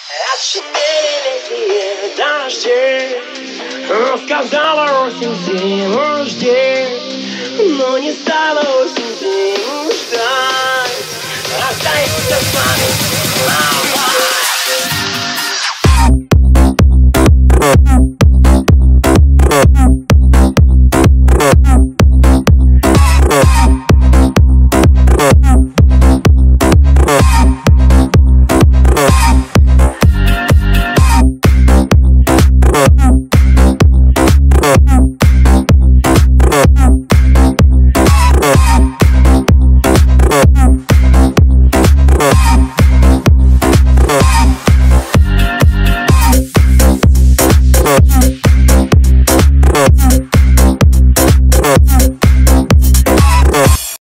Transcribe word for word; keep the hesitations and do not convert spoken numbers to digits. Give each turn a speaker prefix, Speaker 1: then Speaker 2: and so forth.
Speaker 1: Отшумели летние дожди, сказала осень зиму жди, но не стала осень зиму ждать. Остаемся с вами